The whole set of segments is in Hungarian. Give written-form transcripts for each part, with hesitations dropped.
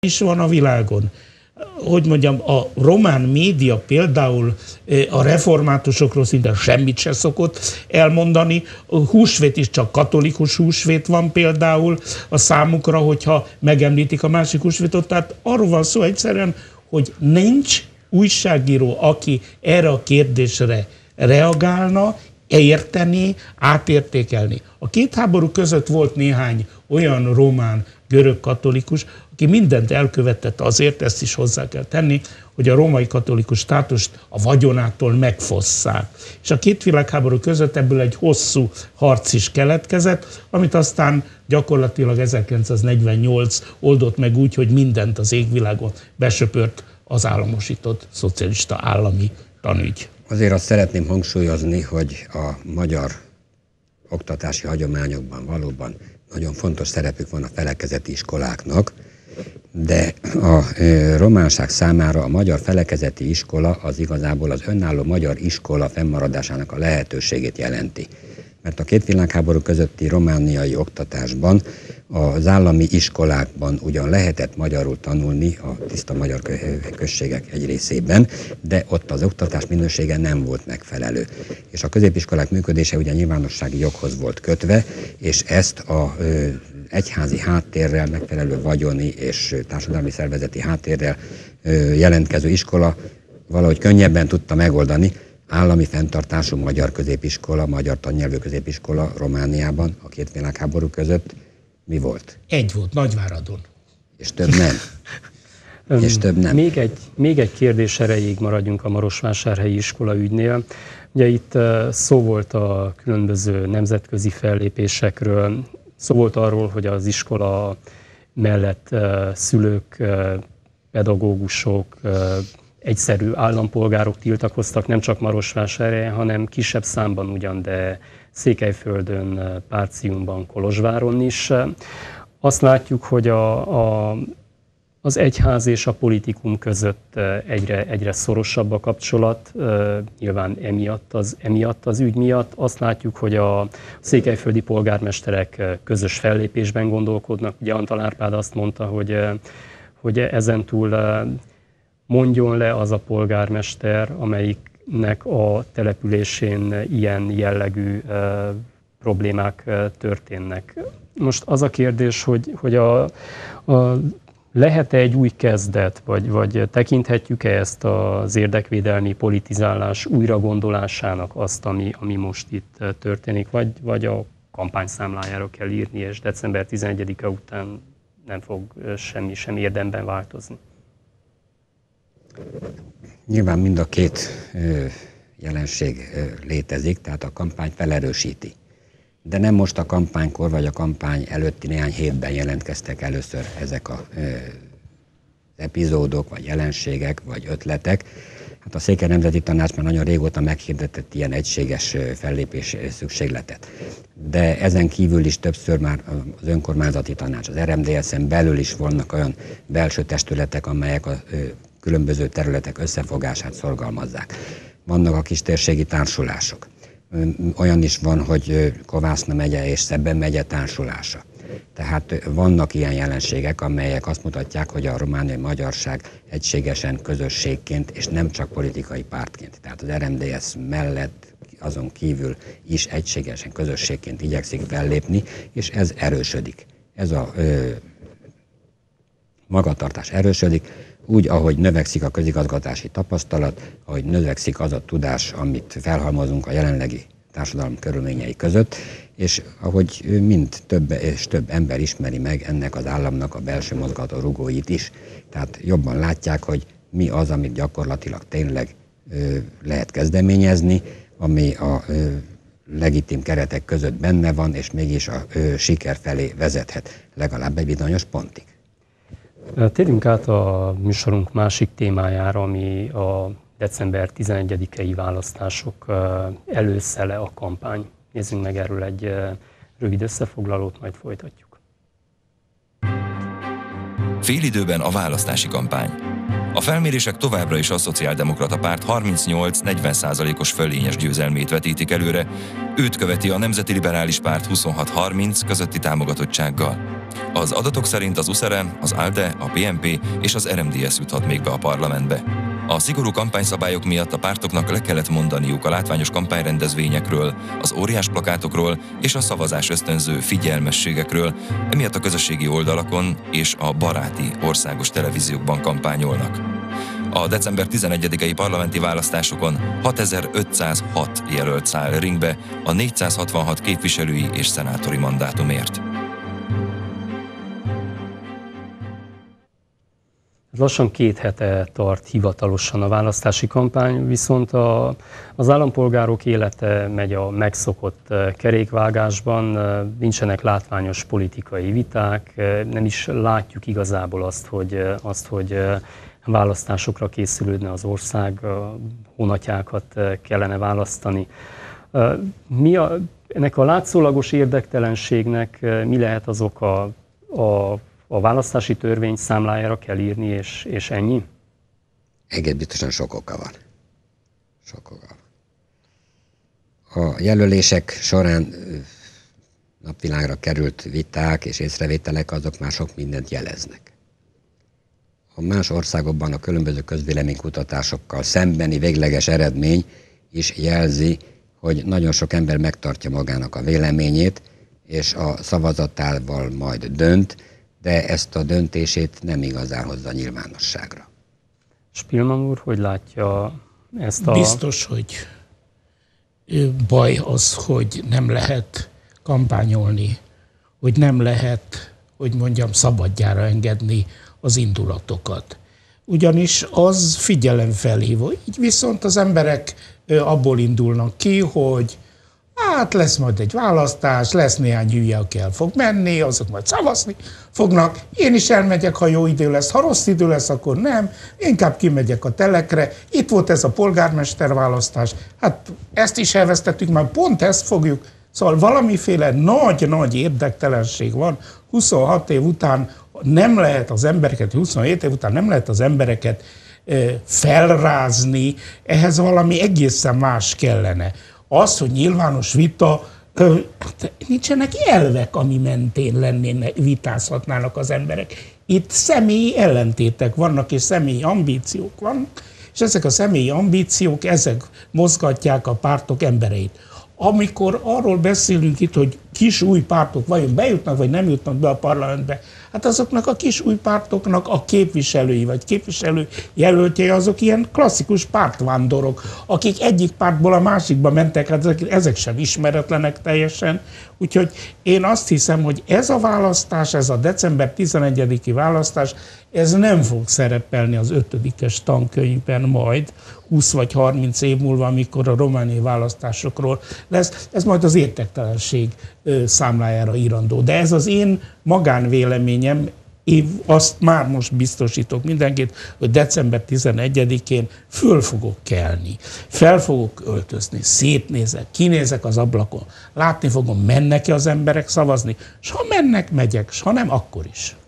is van a világon. Hogy mondjam, a román média például a reformátusokról szinte semmit se szokott elmondani. A húsvét is csak katolikus húsvét van például a számukra, hogyha megemlítik a másik húsvétot. Tehát arról van szó egyszerűen, hogy nincs újságíró, aki erre a kérdésre reagálna, érteni, átértékelni. A két háború között volt néhány olyan román görög katolikus, aki mindent elkövetett azért, ezt is hozzá kell tenni, hogy a római katolikus státust a vagyonától megfosszák. És a két világháború között ebből egy hosszú harc is keletkezett, amit aztán gyakorlatilag 1948 oldott meg úgy, hogy mindent az égvilágon besöpört az államosított szocialista állami tanügy. Azért azt szeretném hangsúlyozni, hogy a magyar oktatási hagyományokban valóban nagyon fontos szerepük van a felekezeti iskoláknak, de a románság számára a magyar felekezeti iskola az igazából az önálló magyar iskola fennmaradásának a lehetőségét jelenti. Mert a két világháború közötti romániai oktatásban az állami iskolákban ugyan lehetett magyarul tanulni a tiszta magyar községek egy részében, de ott az oktatás minősége nem volt megfelelő. És a középiskolák működése ugye nyilvánossági joghoz volt kötve, és ezt az egyházi háttérrel, megfelelő vagyoni és társadalmi szervezeti háttérrel jelentkező iskola valahogy könnyebben tudta megoldani. Állami fenntartású magyar középiskola, magyar tannyelvű középiskola Romániában a két világháború között mi volt? Egy volt, Nagyváradon. És több nem. És több nem. Még egy kérdés erejéig maradjunk a Marosvásárhelyi iskola ügynél. Ugye itt szó volt a különböző nemzetközi fellépésekről, szó volt arról, hogy az iskola mellett szülők, pedagógusok, egyszerű állampolgárok tiltakoztak, nem csak Marosvásárhelyen, hanem kisebb számban ugyan, de Székelyföldön, Párciumban, Kolozsváron is. Azt látjuk, hogy az egyház és a politikum között egyre szorosabb a kapcsolat, nyilván emiatt az ügy miatt. Azt látjuk, hogy a székelyföldi polgármesterek közös fellépésben gondolkodnak. Ugye Antal Árpád azt mondta, hogy ezentúl mondjon le az a polgármester, amelyiknek a településén ilyen jellegű problémák történnek. Most az a kérdés, hogy lehet-e egy új kezdet, vagy tekinthetjük-e ezt az érdekvédelmi politizálás újragondolásának azt, ami most itt történik, vagy a kampányszámlájára kell írni, és december 11-e után nem fog semmi sem érdemben változni? Nyilván mind a két jelenség létezik, tehát a kampány felerősíti. De nem most a kampánykor, vagy a kampány előtti néhány hétben jelentkeztek először ezek az epizódok, vagy jelenségek, vagy ötletek. Hát a Székely Nemzeti Tanács már nagyon régóta meghirdetett ilyen egységes fellépés szükségletet. De ezen kívül is többször már az önkormányzati tanács, az RMDSZ-en belül is vannak olyan belső testületek, amelyek a különböző területek összefogását szorgalmazzák. Vannak a kistérségi társulások. Olyan is van, hogy Kovászna megye és Szeben megye társulása. Tehát vannak ilyen jelenségek, amelyek azt mutatják, hogy a romániai magyarság egységesen közösségként, és nem csak politikai pártként. Tehát az RMDSZ mellett azon kívül is egységesen közösségként igyekszik fellépni, és ez erősödik. Ez a magatartás erősödik, úgy, ahogy növekszik a közigazgatási tapasztalat, ahogy növekszik az a tudás, amit felhalmozunk a jelenlegi társadalom körülményei között, és ahogy mind több és több ember ismeri meg ennek az államnak a belső mozgató rugóit is. Tehát jobban látják, hogy mi az, amit gyakorlatilag tényleg lehet kezdeményezni, ami a legitim keretek között benne van, és mégis a siker felé vezethet legalább egy bizonyos pontig. Térjünk át a műsorunk másik témájára, ami a december 11-i választások előszele a kampány. Nézzünk meg erről egy rövid összefoglalót, majd folytatjuk. Félidőben a választási kampány. A felmérések továbbra is a Szociáldemokrata Párt 38-40%-os fölényes győzelmét vetítik előre, őt követi a Nemzeti Liberális Párt 26-30 közötti támogatottsággal. Az adatok szerint az USZR, az ALDE, a PNP és az RMDS juthat még be a parlamentbe. A szigorú kampányszabályok miatt a pártoknak le kellett mondaniuk a látványos kampányrendezvényekről, az óriás plakátokról és a szavazás ösztönző figyelmességekről, emiatt a közösségi oldalakon és a baráti országos televíziókban kampányolnak. A december 11-i parlamenti választásokon 6506 jelölt száll ringbe a 466 képviselői és szenátori mandátumért. Lassan 2 hete tart hivatalosan a választási kampány, viszont az állampolgárok élete megy a megszokott kerékvágásban, nincsenek látványos politikai viták, nem is látjuk igazából azt, hogy választásokra készülődne az ország, hónatyákat kellene választani. Ennek a látszólagos érdektelenségnek mi lehet az oka? A választási törvény számlájára kell írni, és ennyi? Egész biztosan sok oka van. Sok oka van. A jelölések során napvilágra került viták és észrevételek, azok már sok mindent jeleznek. A más országokban a különböző közvéleménykutatásokkal szembeni végleges eredmény is jelzi, hogy nagyon sok ember megtartja magának a véleményét, és a szavazatával majd dönt, de ezt a döntését nem igazán hozza nyilvánosságra. Spillmann úr, hogy látja ezt a... Biztos, hogy baj az, hogy nem lehet kampányolni, hogy nem lehet, hogy mondjam, szabadjára engedni az indulatokat. Ugyanis az figyelemfelhívó. Így viszont az emberek abból indulnak ki, hogy hát lesz majd egy választás, lesz néhány hülye, aki el fog menni, azok majd szavazni fognak. Én is elmegyek, ha jó idő lesz, ha rossz idő lesz, akkor nem. Inkább kimegyek a telekre. Itt volt ez a polgármester választás. Hát ezt is elvesztettük, már pont ezt fogjuk. Szóval valamiféle nagy érdektelenség van. 26 év után nem lehet az embereket, 27 év után nem lehet az embereket felrázni, ehhez valami egészen más kellene. Az, hogy nyilvános vita, nincsenek elvek, ami mentén vitázhatnának az emberek. Itt személyi ellentétek vannak, és személyi ambíciók vannak, és ezek a személyi ambíciók, ezek mozgatják a pártok embereit. Amikor arról beszélünk itt, hogy kis új pártok vajon bejutnak, vagy nem jutnak be a parlamentbe, hát azoknak a kis új pártoknak a képviselői, vagy képviselő jelöltjei azok ilyen klasszikus pártvándorok, akik egyik pártból a másikba mentek, hát ezek sem ismeretlenek teljesen. Úgyhogy én azt hiszem, hogy ez a választás, ez a december 11-i választás, ez nem fog szerepelni az 5-es tankönyvben majd, 20 vagy 30 év múlva, amikor a romániai választásokról lesz. Ez majd az értektelenség számlájára írandó. De ez az én magánvéleményem, én azt már most biztosítok mindenkit, hogy december 11-én föl fogok kelni, fel fogok öltözni, szétnézek, kinézek az ablakon, látni fogom, mennek-e az emberek szavazni, s ha mennek, megyek, s ha nem, akkor is.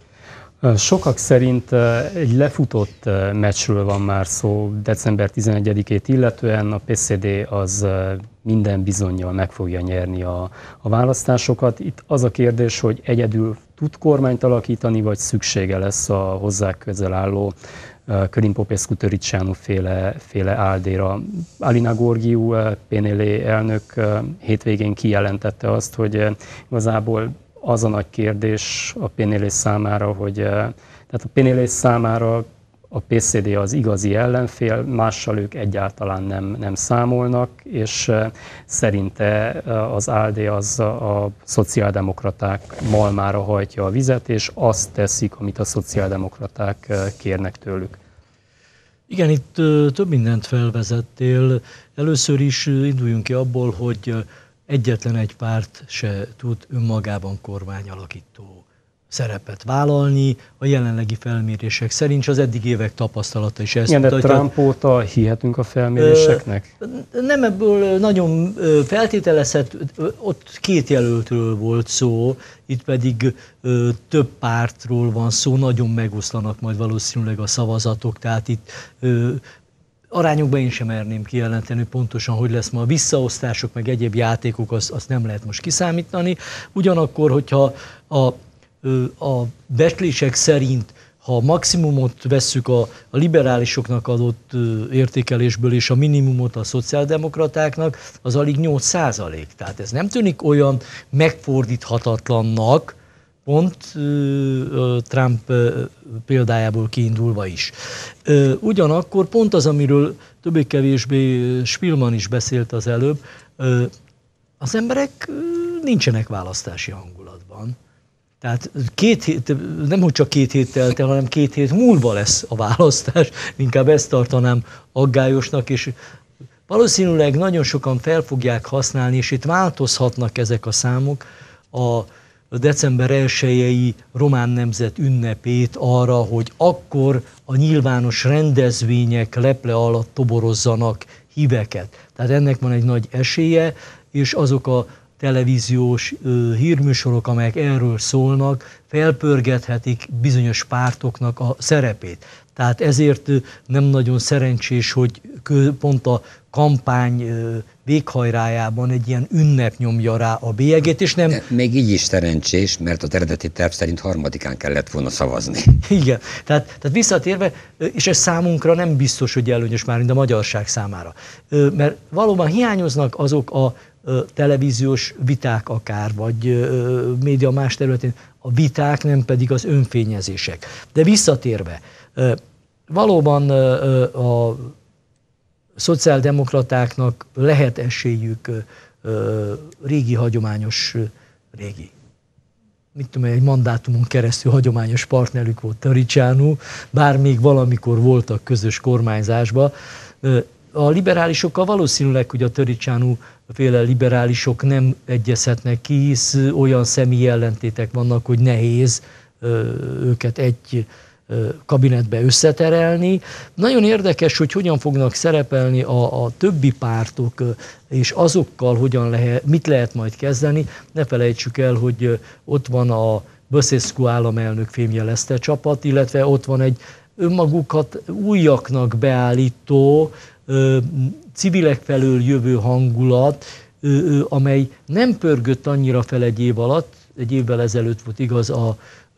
Sokak szerint egy lefutott meccsről van már szó december 11-ét illetően, a PSD az minden bizonnyal meg fogja nyerni a választásosokat. Itt az a kérdés, hogy egyedül tud kormányt alakítani, vagy szüksége lesz a hozzá közel álló Călin Popescu-Tăriceanu féle ALDE-ra. Alina Gorghiu, PNL elnök hétvégén kijelentette azt, hogy igazából az a nagy kérdés a PNL számára, hogy tehát a PNL számára a PSD az igazi ellenfél, mással ők egyáltalán nem számolnak, és szerinte az ALDE az a szociáldemokraták malmára hajtja a vizet, és azt teszik, amit a szociáldemokraták kérnek tőlük. Igen, itt több mindent felvezettél. Először is induljunk ki abból, hogy egyetlen egy párt se tud önmagában kormányalakító szerepet vállalni, a jelenlegi felmérések szerint, az eddig évek tapasztalata is ezt mutatja. De Trump óta hihetünk a felméréseknek? Nem ebből nagyon feltételezhet, ott két jelöltről volt szó, itt pedig több pártról van szó, nagyon megoszlanak majd valószínűleg a szavazatok, tehát itt arányokban én sem merném kijelenteni pontosan, hogy lesz ma a visszaosztások, meg egyéb játékok, azt nem lehet most kiszámítani. Ugyanakkor, hogyha a becslések szerint, ha a maximumot vesszük a liberálisoknak adott értékelésből, és a minimumot a szociáldemokratáknak, az alig 8%. Tehát ez nem tűnik olyan megfordíthatatlannak, pont Trump példájából kiindulva is. Ugyanakkor pont az, amiről többé-kevésbé Spielmann is beszélt az előbb, az emberek nincsenek választási hangulatban. Tehát nem hogy csak 2 hét telt el, hanem 2 hét múlva lesz a választás, inkább ezt tartanám aggályosnak, és valószínűleg nagyon sokan fel fogják használni, és itt változhatnak ezek a számok, a december 1-i román nemzet ünnepét arra, hogy akkor a nyilvános rendezvények leple alatt toborozzanak híveket. Tehát ennek van egy nagy esélye, és azok a televíziós hírműsorok, amelyek erről szólnak, felpörgethetik bizonyos pártoknak a szerepét. Tehát ezért nem nagyon szerencsés, hogy pont a kampány véghajrájában egy ilyen ünnep nyomja rá a bélyegét, és nem... Még így is szerencsés, mert az eredeti terv szerint 3-án kellett volna szavazni. Igen, tehát visszatérve, és ez számunkra nem biztos, hogy előnyös már, mint a magyarság számára. Mert valóban hiányoznak azok a televíziós viták akár, vagy média más területén, a viták, nem pedig az önfényezések. De visszatérve, valóban a szociáldemokratáknak lehet esélyük mit tudom, egy mandátumon keresztül hagyományos partnerük volt Tăriceanu, bár még valamikor voltak közös kormányzásba. A liberálisokkal valószínűleg, hogy a Tăriceanu féle liberálisok nem egyezhetnek ki, hisz olyan személyi ellentétek vannak, hogy nehéz őket egy kabinetbe összeterelni. Nagyon érdekes, hogy hogyan fognak szerepelni a többi pártok, és azokkal mit lehet majd kezdeni. Ne felejtsük el, hogy ott van a Băsescu államelnök fémjelezte csapat, illetve ott van egy önmagukat újaknak beállító, civilek felől jövő hangulat, amely nem pörgött annyira fel egy év alatt, egy évvel ezelőtt volt igaz a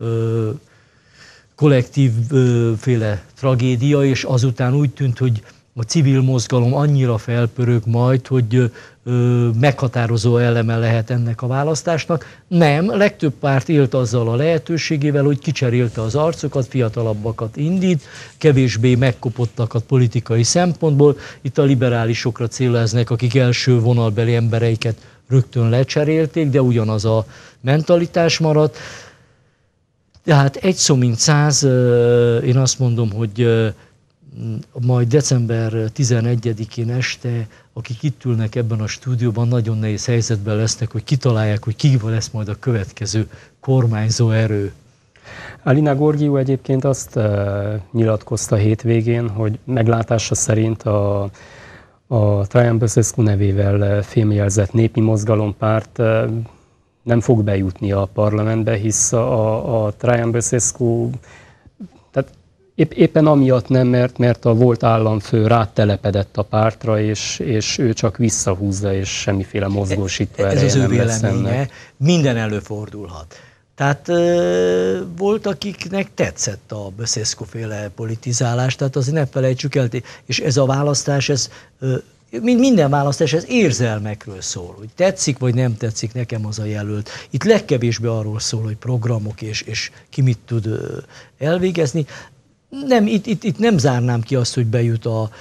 kollektív féle tragédia, és azután úgy tűnt, hogy a civil mozgalom annyira felpörög majd, hogy meghatározó eleme lehet ennek a választásnak. Nem, legtöbb párt élt azzal a lehetőségével, hogy kicserélte az arcokat, fiatalabbakat indít, kevésbé megkopottakat politikai szempontból. Itt a liberálisokra céleznek, akik első vonalbeli embereiket rögtön lecserélték, de ugyanaz a mentalitás maradt. Tehát egy szó mint 100, én azt mondom, hogy majd december 11-én este, akik itt ülnek ebben a stúdióban, nagyon nehéz helyzetben lesznek, hogy kitalálják, hogy ki lesz majd a következő kormányzó erő. Alina Gorghiu egyébként azt nyilatkozta hétvégén, hogy meglátása szerint a Traian Băsescu nevével fémjelzett népi mozgalompárt nem fog bejutni a parlamentbe, hisz a Traian Băsescu, tehát éppen amiatt nem, mert a volt államfő rátelepedett a pártra, és ő csak visszahúzza, és semmiféle mozgósító ereje nem lesz ennek. Minden előfordulhat. Tehát volt, akiknek tetszett a Băsescu-féle politizálás, tehát azért ne felejtsük el, és ez a választás, ez minden választás, ez érzelmekről szól, hogy tetszik vagy nem tetszik nekem az a jelölt. Itt legkevésbé arról szól, hogy programok és ki mit tud elvégezni. Nem, itt nem zárnám ki azt, hogy bejut a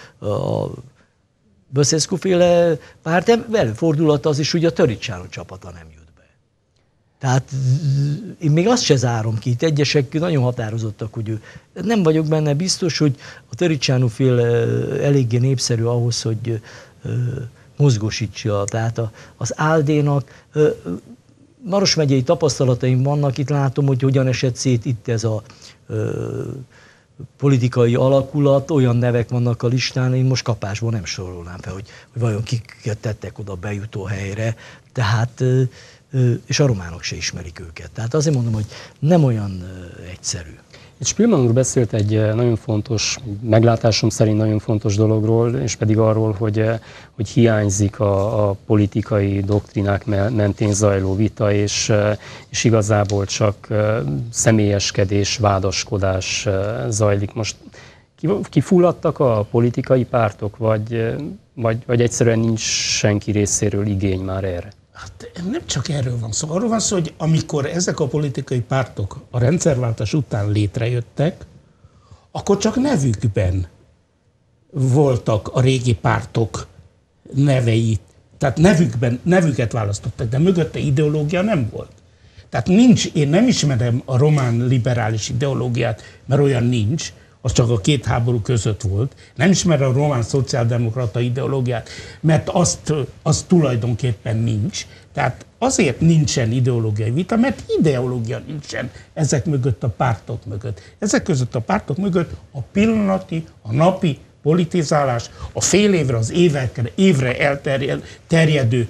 Băsescu-féle párt, de előfordulhat az is, hogy a Tăriceanu csapata nem jut be. Tehát én még azt se zárom ki, itt egyesek nagyon határozottak, hogy ő. Nem vagyok benne biztos, hogy a Tăriceanu-féle eléggé népszerű ahhoz, hogy mozgósítsa. Tehát az ALDE-nak Maros megyei tapasztalataim vannak, itt látom, hogy hogyan esett szét itt ez a politikai alakulat, olyan nevek vannak a listán, én most kapásból nem sorolnám fel, hogy vajon kiket tettek oda bejutó helyre, tehát, és a románok se ismerik őket. Tehát azért mondom, hogy nem olyan egyszerű. Spillmann úr beszélt egy nagyon fontos, meglátásom szerint nagyon fontos dologról, és pedig arról, hogy hiányzik a politikai doktrinák mentén zajló vita, és igazából csak személyeskedés, vádaskodás zajlik. Most kifulladtak a politikai pártok, vagy egyszerűen nincs senki részéről igény már erre? Hát nem csak erről van szó. Arról van szó, hogy amikor ezek a politikai pártok a rendszerváltás után létrejöttek, akkor csak nevükben voltak a régi pártok nevei. Tehát nevüket választottak, de mögötte ideológia nem volt. Tehát én nem ismerem a román liberális ideológiát, mert olyan nincs, az csak a két háború között volt. Nem ismerem a román szociáldemokrata ideológiát, mert az tulajdonképpen nincs. Tehát azért nincsen ideológiai vita, mert ideológia nincsen ezek mögött a pártok mögött. Ezek között a pártok mögött a pillanati, a napi politizálás, a fél évre, az évre elterjedő,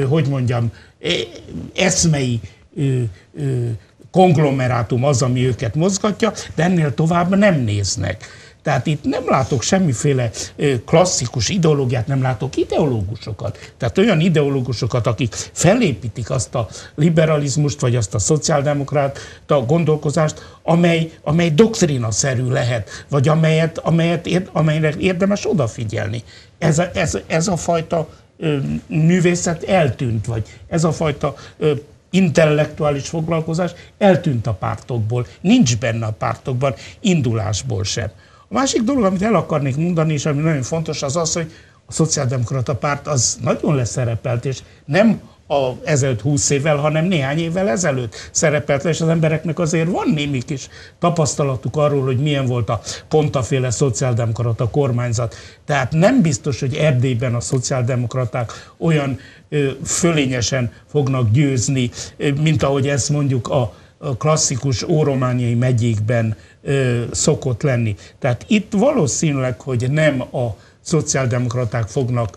eszmei konglomerátum az, ami őket mozgatja, de ennél tovább nem néznek. Tehát itt nem látok semmiféle klasszikus ideológiát, nem látok ideológusokat. Tehát olyan ideológusokat, akik felépítik azt a liberalizmust, vagy azt a szociáldemokrata gondolkozást, amely doktrinaszerű lehet, vagy amelyre érdemes odafigyelni. Ez a fajta művészet eltűnt, vagy ez a fajta intellektuális foglalkozás eltűnt a pártokból, nincs benne a pártokban, indulásból sem. A másik dolog, amit el akarnék mondani, és ami nagyon fontos, az az, hogy a szociáldemokrata párt az nagyon leszerepelt, és nem ezelőtt 20 évvel, hanem néhány évvel ezelőtt szerepelt le, és az embereknek azért van némi kis tapasztalatuk arról, hogy milyen volt a Ponta-féle szociáldemokrata kormányzat. Tehát nem biztos, hogy Erdélyben a szociáldemokraták olyan fölényesen fognak győzni, mint ahogy ez mondjuk a klasszikus óromániai megyékben szokott lenni. Tehát itt valószínűleg, hogy nem a szociáldemokraták fognak,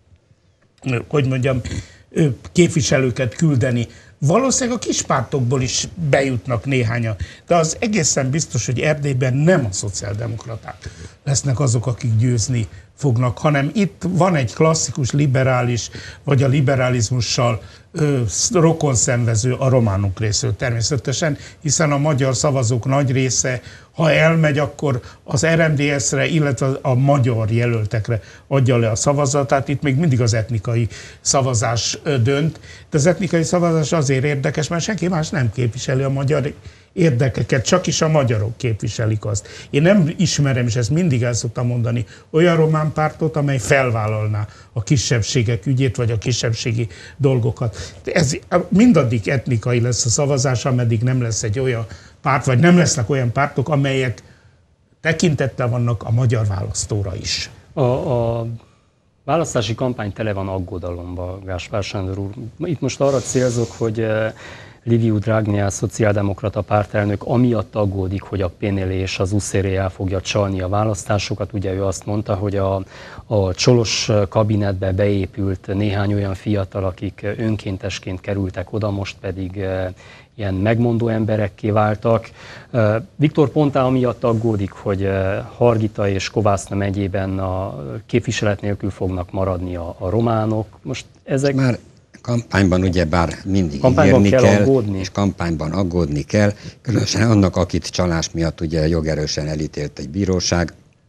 képviselőket küldeni. Valószínűleg a kispártokból is bejutnak néhányan, de az egészen biztos, hogy Erdélyben nem a szociáldemokraták lesznek azok, akik győzni fognak, hanem itt van egy klasszikus liberális, vagy a liberalizmussal rokonszenvező a románok részéről természetesen, hiszen a magyar szavazók nagy része, ha elmegy, akkor az RMDS-re, illetve a magyar jelöltekre adja le a szavazatát. Itt még mindig az etnikai szavazás dönt. De az etnikai szavazás azért érdekes, mert senki más nem képviseli a magyar érdekeket, csak is a magyarok képviselik azt. Én nem ismerem, és ezt mindig el szoktam mondani, olyan román pártot, amely felvállalná a kisebbségek ügyét, vagy a kisebbségi dolgokat. Ez mindaddig etnikai lesz a szavazás, ameddig nem lesz egy olyan párt, vagy nem lesznek olyan pártok, amelyek tekintettel vannak a magyar választóra is. A választási kampány tele van aggodalomba, Gáspár Sándor úr. Itt most arra célzok, hogy Liviu Dragnea, szociáldemokrata pártelnök amiatt aggódik, hogy a PNL és az USZR el fogja csalni a választásokat. Ugye ő azt mondta, hogy a Csolos kabinetbe beépült néhány olyan fiatal, akik önkéntesként kerültek oda, most pedig ilyen megmondó emberekké váltak. Viktor Ponta amiatt aggódik, hogy Hargita és Kovászna megyében a képviselet nélkül fognak maradni a románok. Most ezek... Már kampányban ugyebár mindig ígérni kell, aggódni. És kampányban aggódni kell, különösen annak, akit csalás miatt ugye jogerősen elítélt egy bíróság.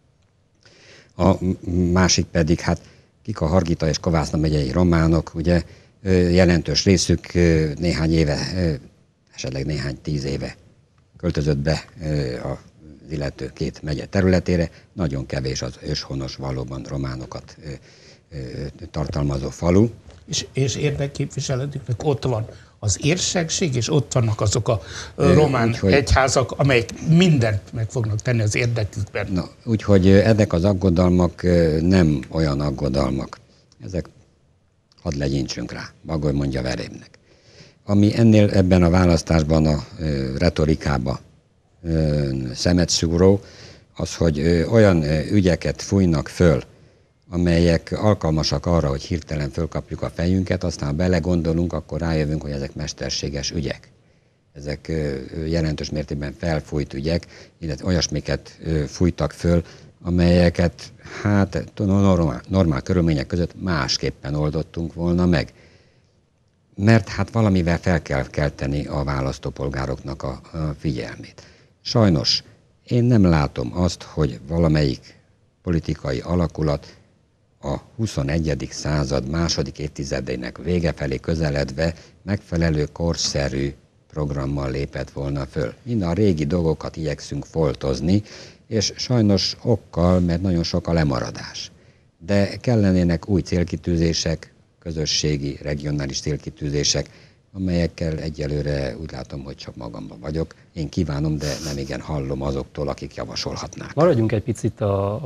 A másik pedig, hát kik a Hargita és Kovászna megyei románok, ugye jelentős részük néhány éve, esetleg néhány 10 éve költözött be az illető két megye területére. Nagyon kevés az őshonos, valóban románokat tartalmazó falu. És érdekképviseletüknek ott van az érsekség, és ott vannak azok a román egyházak, amelyek mindent meg fognak tenni az érdekükben. Na, úgyhogy ezek az aggodalmak nem olyan aggodalmak. Ezek, hadd legyintsünk rá, Bagoly mondja Verémnek. Ami ennél ebben a választásban a retorikába szemet szúró, az, hogy olyan ügyeket fújnak föl, amelyek alkalmasak arra, hogy hirtelen fölkapjuk a fejünket, aztán ha belegondolunk, akkor rájövünk, hogy ezek mesterséges ügyek. Ezek jelentős mértékben felfújt ügyek, illetve olyasmiket fújtak föl, amelyeket hát normál körülmények között másképpen oldottunk volna meg. Mert hát valamivel fel kell kelteni a választópolgároknak a figyelmét. Sajnos én nem látom azt, hogy valamelyik politikai alakulat a 21. század második évtizedének vége felé közeledve megfelelő korszerű programmal lépett volna föl. Minden a régi dolgokat igyekszünk foltozni, és sajnos okkal, mert nagyon sok a lemaradás. De kellenének új célkitűzések, közösségi, regionális célkitűzések, amelyekkel egyelőre úgy látom, hogy csak magamban vagyok. Én kívánom, de nem igen hallom azoktól, akik javasolhatnák. Maradjunk egy picit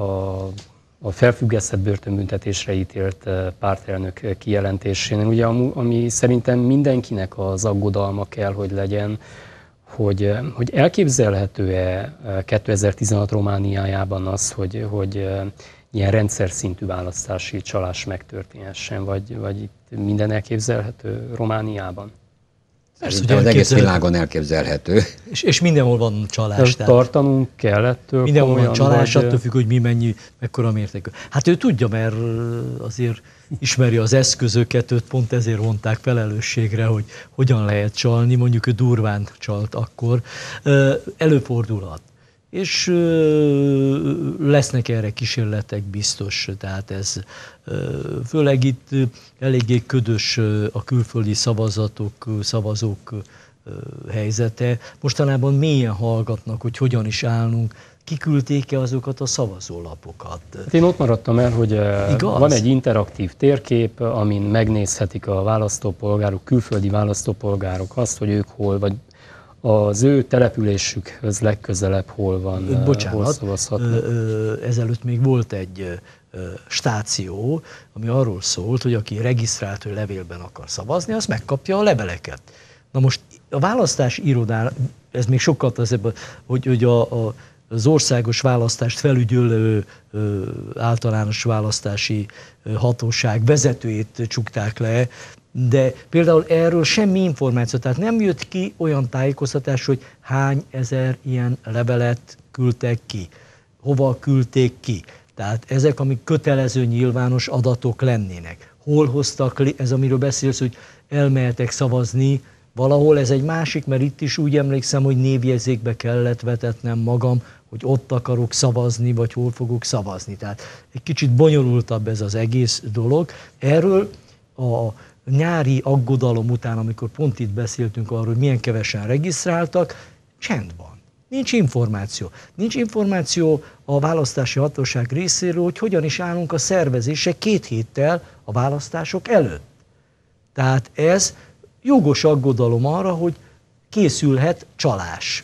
a felfüggesztett börtönbüntetésre ítélt pártelnök kijelentésénél, ugye, ami szerintem mindenkinek az aggodalma kell, hogy legyen, hogy elképzelhető-e 2016 Romániájában az, hogy ilyen rendszer szintű választási csalás megtörténhessen, vagy itt minden elképzelhető Romániában? Persze, az egész világon elképzelhető. És mindenhol van csalás. Tartanunk kell ettől. Mindenhol van csalás, attól függ, hogy mekkora mértékű. Hát ő tudja, mert azért ismeri az eszközöket, őt pont ezért vonták felelősségre, hogy hogyan lehet csalni, mondjuk ő durván csalt akkor. Előfordulhat. És lesznek erre kísérletek biztos, tehát ez főleg itt eléggé ködös a külföldi szavazók helyzete. Mostanában mélyen hallgatnak, hogy hogyan is állunk, kiküldték-e azokat a szavazólapokat. Én ott maradtam el, hogy van egy interaktív térkép, amin megnézhetik a választópolgárok, külföldi választópolgárok azt, hogy ők hol, vagy az ő településükhöz legközelebb hol van, bocsánat, hol szavazhatnak. Ezelőtt még volt egy stáció, ami arról szólt, hogy aki regisztrált levélben akar szavazni, az megkapja a leveleket. Na most a választási irodán, ez még sokkal azért, hogy az országos választást felügyelő általános választási hatóság vezetőjét csukták le, de például erről semmi információ, tehát nem jött ki olyan tájékoztatás, hogy hány ezer ilyen levelet küldtek ki, hova küldték ki. Tehát ezek, amik kötelező nyilvános adatok lennének. Hol hoztak, ez amiről beszélsz, hogy elmehetek szavazni, valahol ez egy másik, mert itt is úgy emlékszem, hogy névjegyzékbe kellett vetetnem magam, hogy ott akarok szavazni, vagy hol fogok szavazni. Tehát egy kicsit bonyolultabb ez az egész dolog. Erről a nyári aggodalom után, amikor pont itt beszéltünk arról, hogy milyen kevesen regisztráltak, csend van. Nincs információ. Nincs információ a választási hatóság részéről, hogy hogyan is állunk a szervezésre 2 héttel a választások előtt. Tehát ez jogos aggodalom arra, hogy készülhet csalás.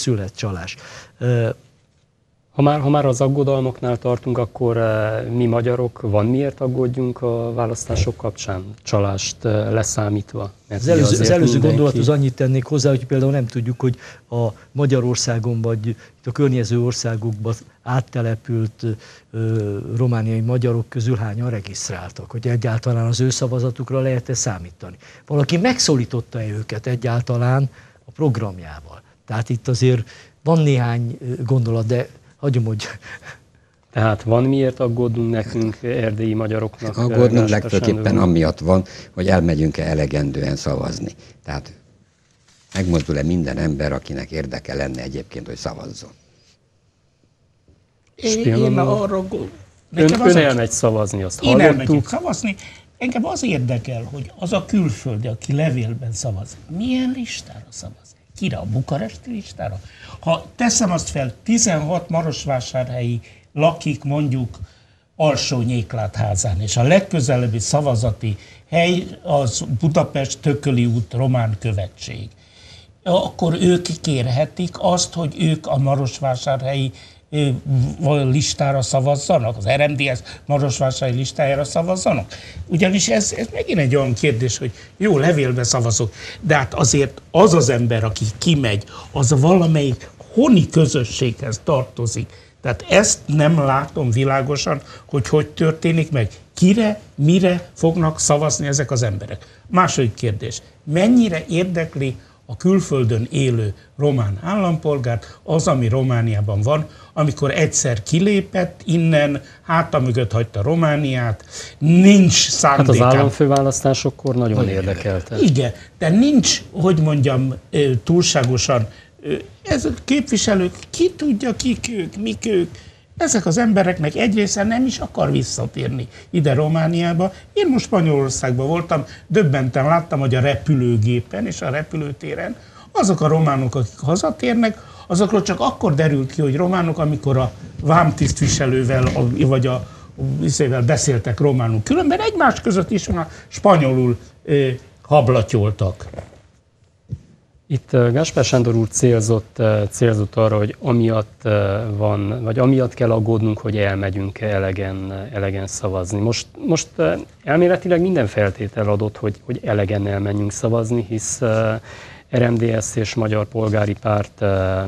Ha már az aggodalmaknál tartunk, akkor mi magyarok van miért aggódjunk a választások kapcsán, csalást leszámítva? Az előző gondolathoz annyit tennék hozzá, hogy például nem tudjuk, hogy a Magyarországon vagy itt a környező országokban áttelepült romániai magyarok közül hányan regisztráltak, hogy egyáltalán az ő szavazatukra lehet-e számítani. Valaki megszólította-e őket egyáltalán a programjával. Tehát itt azért van néhány gondolat, de hagyom, hogy... Tehát van miért aggódnunk nekünk, erdélyi magyaroknak? Aggódnunk legfőképpen amiatt van, hogy elmegyünk-e elegendően szavazni. Tehát megmozdul-e minden ember, akinek érdeke lenne egyébként, hogy szavazzon. Én arra... Ön elmegy szavazni, azt hallottuk. Én elmegyek szavazni. Engem az érdekel, hogy az a külföldi, aki levélben szavaz, milyen listára szavaz? Kire? A bukaresti listára? Ha teszem azt fel, 16 marosvásárhelyi lakik mondjuk Alsó-Nyéklátházán, és a legközelebbi szavazati hely az Budapest Tököli út Román Követség. Akkor ők kérhetik azt, hogy ők a marosvásárhelyi listára szavazzanak, az RMDSZ marosvásárhelyi listájára szavazzanak? Ugyanis ez megint egy olyan kérdés, hogy jó, levélbe szavazok, de hát azért az az ember, aki kimegy, az valamelyik honi közösséghez tartozik. Tehát ezt nem látom világosan, hogy történik meg. Kire, mire fognak szavazni ezek az emberek? Második kérdés. Mennyire érdekli a külföldön élő román állampolgárt az, ami Romániában van, amikor egyszer kilépett innen, háta mögött hagyta Romániát, nincs szándékán. Hát az államfőválasztásokkor nagyon érdekelte. Igen, de nincs, hogy mondjam, túlságosan, ezek képviselők, ki tudja, kik ők, mik ők. Ezek az embereknek egy része nem is akar visszatérni ide Romániába. Én most Spanyolországban voltam, döbbenten láttam, hogy a repülőgépen és a repülőtéren azok a románok, akik hazatérnek, azokról csak akkor derült ki, hogy románok, amikor a vámtisztviselővel vagy a beszéltek románul. Különben egymás között is spanyolul hablatyoltak. Itt Gáspár Sándor úr célzott arra, hogy amiatt kell aggódnunk, hogy elmegyünk elegen szavazni. Most elméletileg minden feltétel adott, hogy elegen elmenjünk szavazni, hisz RMDSZ és Magyar Polgári Párt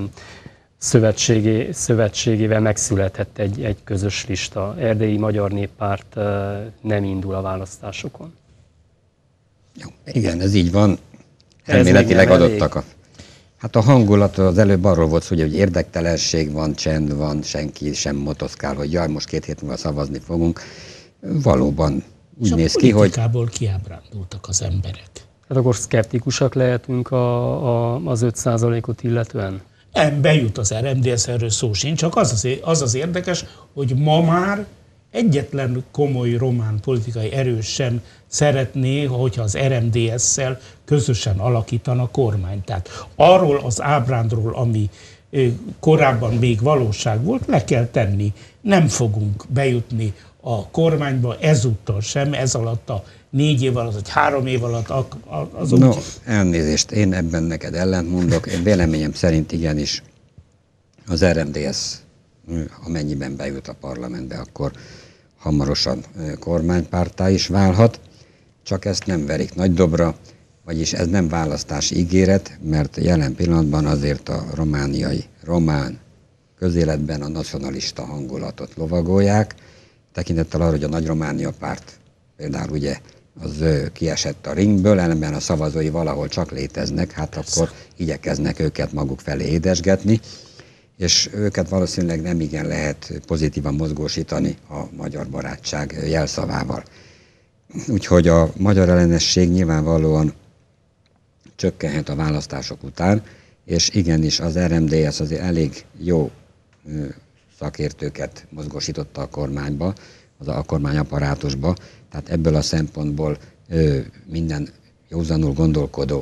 szövetségével megszületett egy közös lista. Erdélyi Magyar Néppárt nem indul a választásokon. Jó, igen, ez így van. Elméletileg adottak Hát a hangulat az előbb arról volt szó, hogy érdektelenség van, csend van, senki sem motoszkál, hogy jaj, most 2 hét múlva szavazni fogunk. Valóban úgy néz ki, hogy... a politikából kiábrándultak az emberek. Hát akkor szkeptikusak lehetünk az 5%-ot illetően? Bejut az RMDSZ, erről szó sincs, csak az az érdekes, hogy ma már egyetlen komoly román politikai erő sem szeretné, hogyha az RMDSZ-szel közösen alakítana kormányt. Tehát arról az ábrándról, ami korábban még valóság volt, le kell tenni. Nem fogunk bejutni a kormányba ezúttal sem, ez alatt a 4 év alatt, vagy 3 év alatt az No, elnézést, én ebben neked ellentmondok. Én véleményem szerint igenis az RMDSZ, amennyiben bejut a parlamentbe, akkor hamarosan kormánypárttá is válhat, csak ezt nem verik nagy dobra, vagyis ez nem választási ígéret, mert jelen pillanatban azért a román közéletben a nacionalista hangulatot lovagolják, tekintettel arra, hogy a Nagy Románia Párt például ugye az kiesett a ringből, ellenben a szavazói valahol csak léteznek, hát akkor igyekeznek őket maguk felé édesgetni, és őket valószínűleg nem igen lehet pozitívan mozgósítani a magyar barátság jelszavával. Úgyhogy a magyar ellenesség nyilvánvalóan csökkenhet a választások után, és igenis az RMDSZ azért elég jó szakértőket mozgósította a kormányba, a kormányapparátusba, tehát ebből a szempontból minden józanul gondolkodó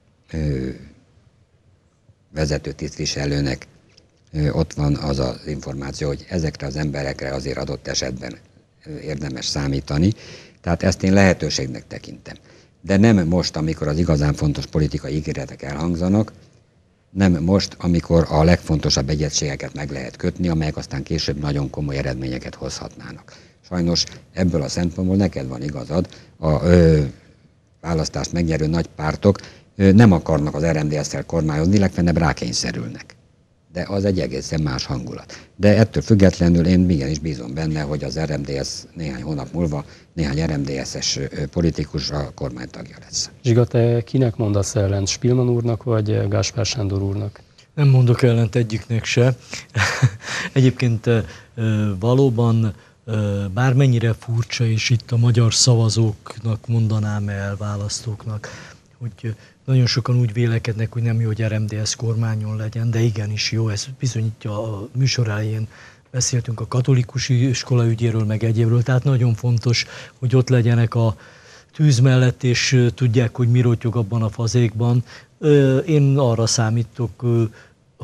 vezető tisztviselőnek ott van az az információ, hogy ezekre az emberekre azért adott esetben érdemes számítani, tehát ezt én lehetőségnek tekintem. De nem most, amikor az igazán fontos politikai ígéretek elhangzanak, nem most, amikor a legfontosabb egyezségeket meg lehet kötni, amelyek aztán később nagyon komoly eredményeket hozhatnának. Sajnos ebből a szempontból neked van igazad, a választást megnyerő nagy pártok nem akarnak az RMDSZ-szel kormányozni, legfeljebb rákényszerülnek. De az egy egészen más hangulat. De ettől függetlenül én igenis bízom benne, hogy az RMDSZ néhány hónap múlva néhány RMDSZ-es politikus a kormánytagja lesz. Zsiga, te kinek mondasz ellent, Spilman úrnak vagy Gáspár Sándor úrnak? Nem mondok ellent egyiknek se. Egyébként valóban bármennyire furcsa, és itt a magyar szavazóknak mondanám el, választóknak, hogy nagyon sokan úgy vélekednek, hogy nem jó, hogy RMDSZ kormányon legyen, de igenis jó, ez bizonyítja, a műsor elején beszéltünk a katolikus iskola ügyéről, meg egyébről, tehát nagyon fontos, hogy ott legyenek a tűz mellett, és tudják, hogy mi rottyog abban a fazékban. Én arra számítok,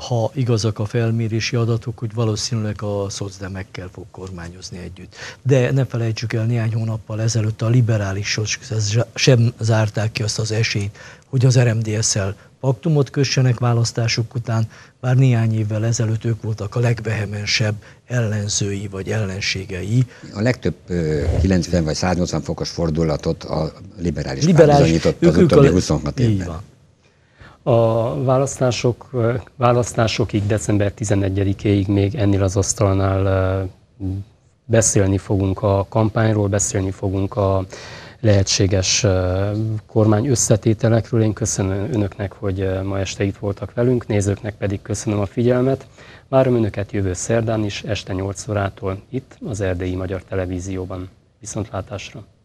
ha igazak a felmérési adatok, hogy valószínűleg a szocdemekkel fog kormányozni együtt. De ne felejtsük el, néhány hónappal ezelőtt a liberálisok sem zárták ki azt az esélyt, hogy az RMDSZ-szel paktumot kössenek választások után, bár néhány évvel ezelőtt ők voltak a legvehemensebb ellenzői vagy ellenségei. A legtöbb 90 vagy 180 fokos fordulatot a liberális párt bizonyított az utóbbi 26 évben. Van. A választásokig, december 11-éig még ennél az asztalnál beszélni fogunk a kampányról, beszélni fogunk a lehetséges kormány összetételekről. Én köszönöm önöknek, hogy ma este itt voltak velünk, nézőknek pedig köszönöm a figyelmet. Várom önöket jövő szerdán is, este 8 órától itt az Erdélyi Magyar Televízióban. Viszontlátásra!